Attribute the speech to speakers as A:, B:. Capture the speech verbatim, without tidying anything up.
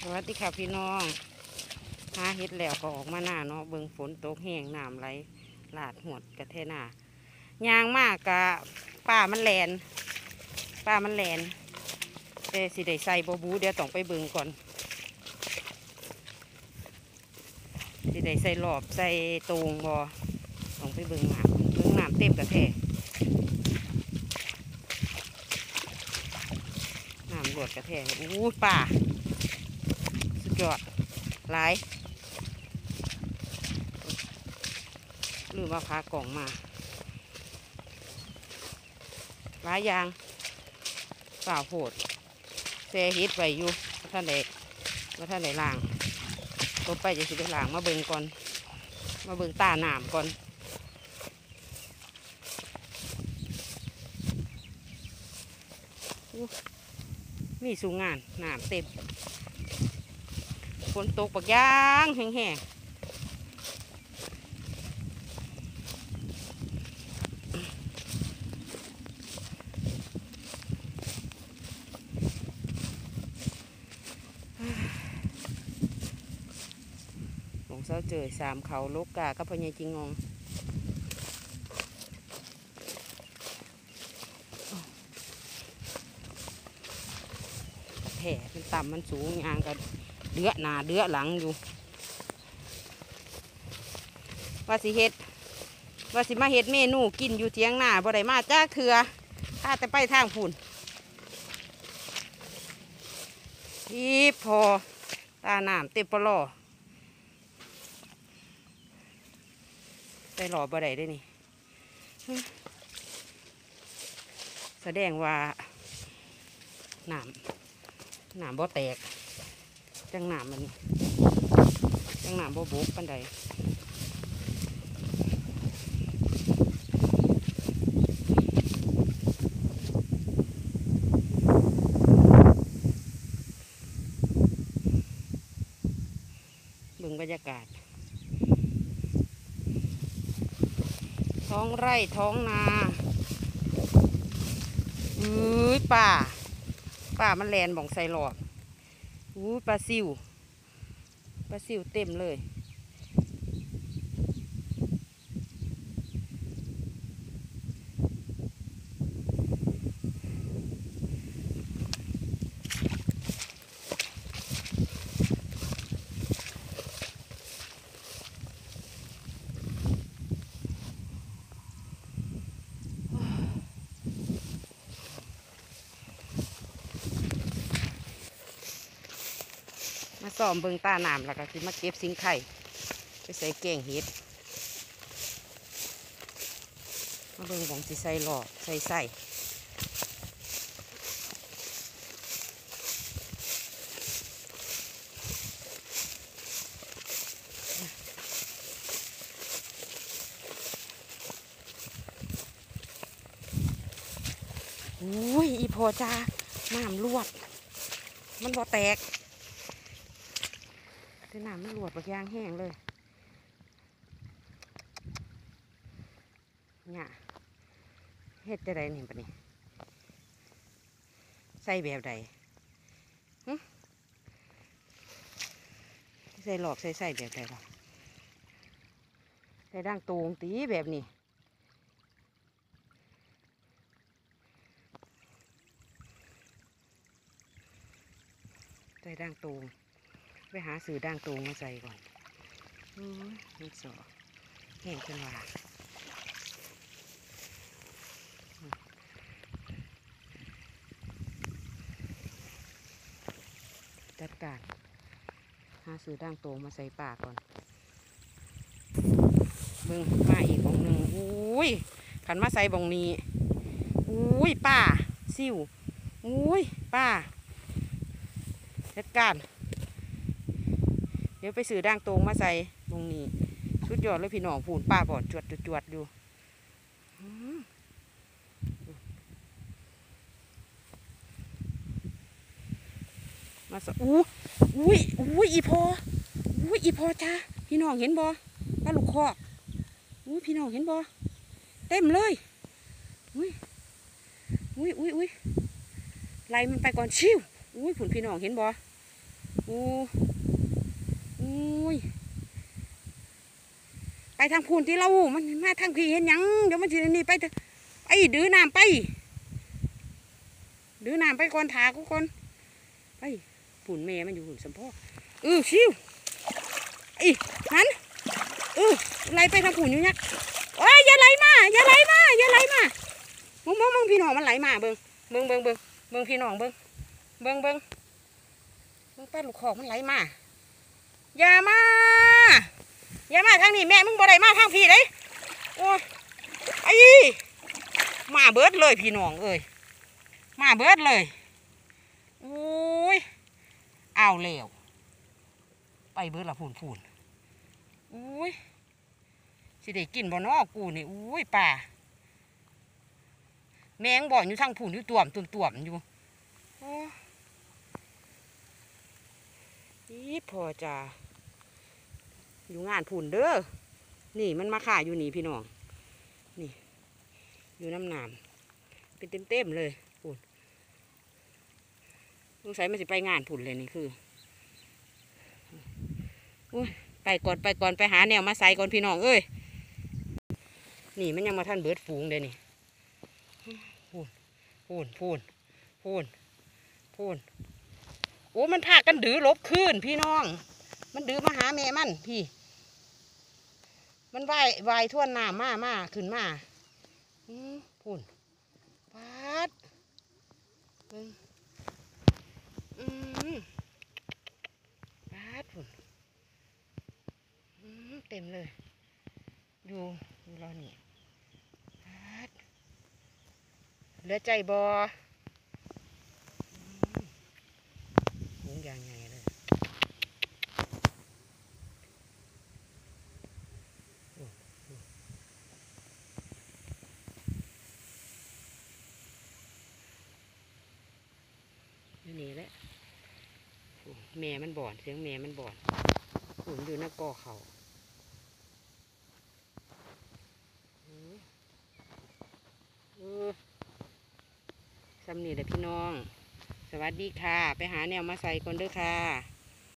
A: วัสดีค่ะพี่น้องหาเห็ดแล้วก็ออกมาหน้าเนาะเบิ่งฝนตกแห้งน้ำไหลหลาดหวดกระเทหน้ายางมากกะป้ามันแลนป้ามันแลนแต่สิได้ใส่บบูเดี๋ยวต้องไปเบิ่งก่อนสิได้ใส่หลอบใส่ตรงบอต้องไปเบิ่งน้ำเบิ่งน้ำเต็มกระเทน้ำหลวดกระเทอู้ป้าสุดยอดหลายลืมว่าพากล่องมาหลายยางเปล่าโผดเซฮิตไว้อยู่ว่าท่านใดว่าท่านใดล่างตัวไปจะสิไปล่างมาเบิ่งก่อนมาเบิ่งตาหนามก่อนมีสูงงานหนามเต็มฝนตกปักยางแห้งๆหลงเสาเจอสามเขาลูกกากับพญายจิงงงแผ่เป็นต่ำมันสูงยางกันเดือหนาเดือหลังอยู่ว่าสิเฮ็ดว่าสิมาเฮ็ดเมนูกินอยู่เทียงหน้าบ่ได้มาจ้าเถื่อถ้าแต่ไปทางฝุ่นอีพอตาหนามเต็มปลอใส่หล่อบ่ได้ได้นี่แสดงว่าหนามหนามบ่แตกจังหนามมันจังหนามบ่บุกปันใดเบิ่งบรรยากาศท้องไร่ท้องนาอุ้ยป่าป่ามันแลนบ่องใส่หลอดอุ้ยปลาซิวปลาซิวเต็มเลยมาซ้อมเบิ่งตาหนามแล้วก็คือมาเก็บสิงไข่ไปใส่แกงเห็ดมาเบิ่งของสิใส่หลอดใส่ใส่อุ้ยอีพอจ้าน้ำลวดมันบ่แตกแต่น้ำมันลวดปักยางแห้งเลยเนี่ยเฮ็ดจะได้นี่ปะนี่ใส่แบบใดใส่หลอกใส่ใส่แบบใดหรอใส่ด่างตูงตีแบบนี้ใส่ด่างตูงไปหาสื่อด่างตูงมาใส่ก่อนอือมันสอแห้งจนว่าจัดการหาสื่อด่างตูงมาใส่ปากก่อนเบิ่งมาอีกบองหนึ่งอุ้ยขันมาใส่บองนี้อุ้ยป้าซิวอุ้ยป้าจัดการเดี๋ยวไปสื่อด่างตรงมาใส่ตรงนี้ชุดยอดเลยพี่น้องผูนป้าบอดจวดจวดอยู่มาสอู้อุ้ยอุ้ยอีพออุ้ยอีพอจ้าพี่น้องเห็นบ่ปลาลูกคอกอุ้ยพี่น้องเห็นบ่เต็มเลยอุ้ยอุ้ยอุ้ยอุ้ยไล่มันไปก่อนชิวอุ้ยผุนพี่น้องเห็นบ่อู้อุ้ยไปทางพูนที่เรามันมาทางพี่เห็นยังเดี๋ยวมันจะนี่ไปไอ้ดื้อน้ำไปดื้อน้ำไปก่อนถากูก่อนไปพูนแม่มันอยู่หุ่นสมพ่อเออชิวไอ้นั้นเออไหลไปทางพูนอยู่ยักโอ้ยอย่าไหลมาอย่าไหลมาอย่าไหลมามึงมึงมึงพี่น้องมันไหลมาเบิ้งเบิ้งเบิ้งเบิ้งเบิ้งพี่น้องเบิ้งเบิ้งเบิ้งเบิ้งป้าลูกคอกมันไหลมาอย่ามาอย่ามาทางนี้แม่มึงบ่ได้มาทางพี่เลยโอ้ยไอ้มาเบิดเลยพี่น้องเอ้ยมาเบิดเลยโอ้ยเอาเร็วไปเบิดละพูนพูนโอ้ยสิได้กินบ่นอกูนี่โอ้ยป่าแมงบ่อนอยู่ทางพูนอยู่ต่วมต่วมต่วมอยู่โอ้ยพอจ้าอยู่งานพูนเด้อนี่มันมาข่าอยู่นี่พี่น้องนี่อยู่น้ำหนามเป็นเต็มเต็มเลยพูนสงสัยมันจะไปงานพูนเลยนี่คืออุ้ยไปก่อนไปก่อนไปหาแนวมาใส่ก่อนพี่น้องเอ้ยนี่มันยังมาท่านเบิดฝูงเลยนี่พูนพูนพูนพูนพูนโอ้มันพากันดื้อลบขึ้นพี่น้องมันดื้อมาหาแม่มันพี่มันว่ายว่ายท่วนน้ำมามาขึ้นมาพูนพัดอืมพัดพูนเต็มเลยดูดูเราเนี่ยพัดเหลือใจบอหุงอย่างไงเลยนี่แหละแม่มันบ่อนเสียงแม่มันบ่อนขุนอยู่หน้ากอเขาเออสำนีแหละพี่น้องสวัสดีค่ะไปหาแนวมาใส่คนเด้อค่ะ